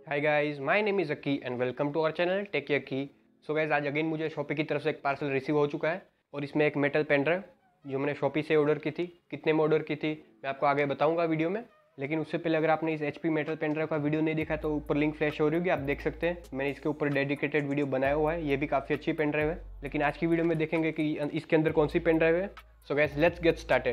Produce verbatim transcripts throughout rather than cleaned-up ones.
Hi guys, my name is Aki and welcome to our channel tech care की। So guys, आज again मुझे Shopee की तरफ से एक पार्सल रिसीव हो चुका है और इसमें एक मेटल पेन ड्राइव जो मैंने शॉपी से ऑर्डर की थी। कितने में ऑर्डर की थी मैं आपको आगे बताऊंगा वीडियो में, लेकिन उससे पहले अगर आपने इस एचपी मेटल पेन ड्राइव का वीडियो नहीं देखा तो ऊपर लिंक फ्लैश हो रही होगी, आप देख सकते हैं। मैंने इसके ऊपर डेडिकेटेड वीडियो बनाया हुआ है, ये भी काफ़ी अच्छी पेन ड्राइव है। लेकिन आज की वीडियो में देखेंगे कि इसके अंदर कौन सी पेन ड्राइव है। So guys, let's get started.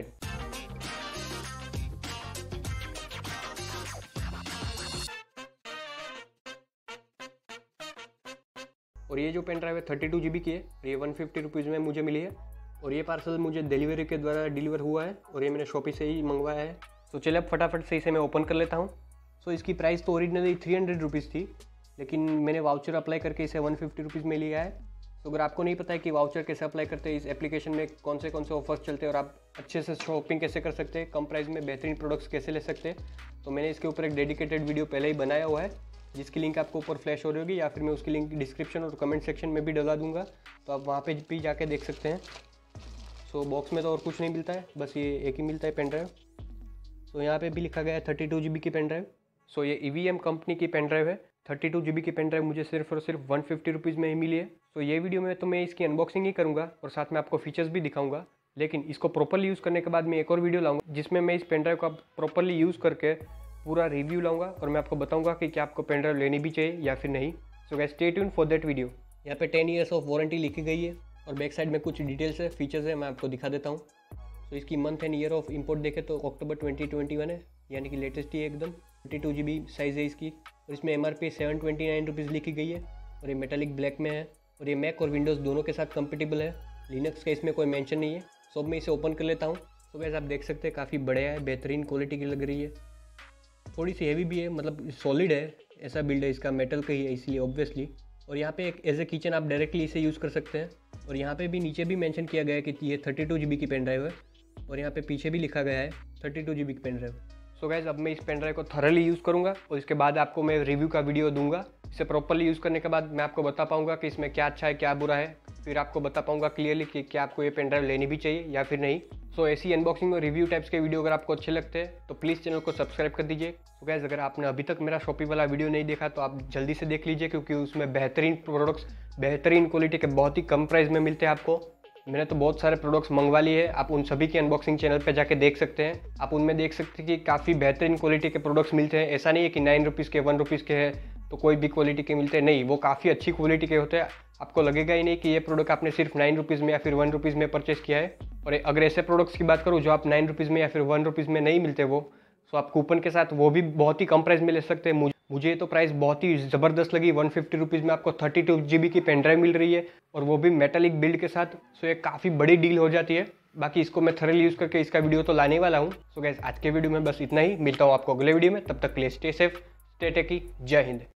और ये जो पेन ड्राइव है थर्टी टू जी बी की है, ये वन फिफ्टी रुपीज़ में मुझे मिली है और ये पार्सल मुझे डिलीवरी के द्वारा डिलीवर हुआ है और ये मैंने शॉपी से ही मंगवाया है। तो चलिए अब फटाफट से इसे मैं ओपन कर लेता हूँ। सो इसकी प्राइस तो ओरिजिनली थ्री हंड्रेड रुपीज़ थी, लेकिन मैंने वाउचर अप्लाई करके इसे वन फिफ्टी रुपीज़ में लिया है। तो अगर आपको नहीं पता है कि वाउचर कैसे अप्लाई करते हैं, इस एप्लीकेशन में कौन से कौन से ऑफर्स चलते हैं और आप अच्छे से शॉपिंग कैसे कर सकते हैं, कम प्राइस में बेहतरीन प्रोडक्ट्स कैसे ले सकते हैं, तो मैंने इसके ऊपर एक डेडिकेटेड वीडियो पहले ही बनाया हुआ है, जिसकी लिंक आपको ऊपर फ्लैश हो रही होगी या फिर मैं उसकी लिंक डिस्क्रिप्शन और कमेंट सेक्शन में भी डला दूंगा, तो आप वहाँ पे भी जाके देख सकते हैं। सो बॉक्स में तो और कुछ नहीं मिलता है, बस ये एक ही मिलता है पेन ड्राइव। सो यहाँ पे भी लिखा गया है थर्टी टू जी बी की पेन ड्राइव। सो ये ई वी एम कंपनी की पेन ड्राइव है। थर्टी टू जी बी की पेन ड्राइव मुझे सिर्फ और सिर्फ वन फिफ्टी रुपीज़ में ही मिली है। सो ये वीडियो में तो मैं इसकी अनबॉक्सिंग ही करूँगा और साथ में आपको फीचर्स भी दिखाऊंगा, लेकिन इसको प्रॉपरली यूज़ करने के बाद मैं एक और वीडियो लाऊंगा जिसमें मैं इस पेन ड्राइव को प्रॉपरली यूज़ करके पूरा रिव्यू लाऊंगा और मैं आपको बताऊंगा कि क्या आपको पेन ड्राइव लेनी भी चाहिए या फिर नहीं। So guys, stay tuned for that video. यहाँ पे टेन ईयर्स ऑफ वारंटी लिखी गई है और बैक साइड में कुछ डिटेल्स है, फीचर्स है, मैं आपको दिखा देता हूँ। सो इसकी month end year of import देखें तो अक्टूबर ट्वेंटी ट्वेंटी वन है, यानी कि लेटेस्ट ही एकदम। Thirty two G B size है इसकी और इसमें M R P seven twenty nine rupees लिखी गई है और ये मेटालिक ब्लैक में है और ये मैक और विंडोज़ दोनों के साथ कंपेटेबल है। लिनक्स का इसमें कोई मेंशन नहीं है। सो अब मैं इसे ओपन कर लेता हूँ। तो गाइस, आप देख सकते हैं काफ़ी बढ़िया है, बेहतरीन क्वालिटी की लग रही है। थोड़ी सी हैवी भी है, मतलब सॉलिड है, ऐसा बिल्ड है इसका, मेटल का ही है इसलिए ऑब्वियसली। और यहाँ पे एक एज ए किचन आप डायरेक्टली इसे यूज़ कर सकते हैं। और यहाँ पे भी नीचे भी मेंशन किया गया है कि ये थर्टी टू जी बी की पेन ड्राइव है और यहाँ पे पीछे भी लिखा गया है थर्टी टू जी बी की पेन ड्राइव। सो गाइस, अब मैं इस पेन ड्राइव को थरली यूज़ करूँगा और इसके बाद आपको मैं रिव्यू का वीडियो दूंगा। इसे प्रॉपरली यूज़ करने के बाद मैं आपको बता पाऊँगा कि इसमें क्या अच्छा है क्या बुरा है, फिर आपको बता पाऊँगा क्लियरली कि क्या आपको ये पेन ड्राइव लेनी भी चाहिए या फिर नहीं। सो so, ऐसी अनबॉक्सिंग और रिव्यू टाइप्स के वीडियो अगर आपको अच्छे लगते हैं तो प्लीज़ चैनल को सब्सक्राइब कर दीजिए। तो गाइस, अगर आपने अभी तक मेरा शॉपी वाला वीडियो नहीं देखा तो आप जल्दी से देख लीजिए, क्योंकि उसमें बेहतरीन प्रोडक्ट्स बेहतरीन क्वालिटी के बहुत ही कम प्राइस में मिलते हैं आपको। मैंने तो बहुत सारे प्रोडक्ट्स मंगवा लिए हैं, आप उन सभी की अनबॉक्सिंग चैनल पे जाके देख सकते हैं। आप उनमें देख सकते हैं कि काफ़ी बेहतरीन क्वालिटी के प्रोडक्ट्स मिलते हैं। ऐसा नहीं है कि नाइन रुपीज़ के वन रुपीज़ के हैं तो कोई भी क्वालिटी के मिलते हैं, नहीं, वो काफ़ी अच्छी क्वालिटी के होते हैं। आपको लगेगा ही नहीं कि ये प्रोडक्ट आपने सिर्फ नाइन रुपीज़ में या फिर वन रुपीज़ में परचेस किया है। और अगर ऐसे प्रोडक्ट्स की बात करूँ जो आप नाइन रुपीज़ में या फिर वन रुपीज़ में नहीं मिलते वो, सो आप कूपन के साथ वो भी बहुत ही कम प्राइस में ले सकते हैं। मुझे तो प्राइस बहुत ही ज़बरदस्त लगी। वन फिफ्टी रुपीज़ में आपको थर्टी टू जी बी की पेन ड्राइव मिल रही है और वो भी मेटालिक बिल्ड के साथ। सो ये काफ़ी बड़ी डील हो जाती है। बाकी इसको मैं थरली यूज़ करके इसका वीडियो तो लाने वाला हूँ। सो गाइस, आज के वीडियो में बस इतना ही। मिलता हूँ आपको अगले वीडियो में, तब तक के लिए स्टे सेफ, स्टे टेकी, जय हिंद।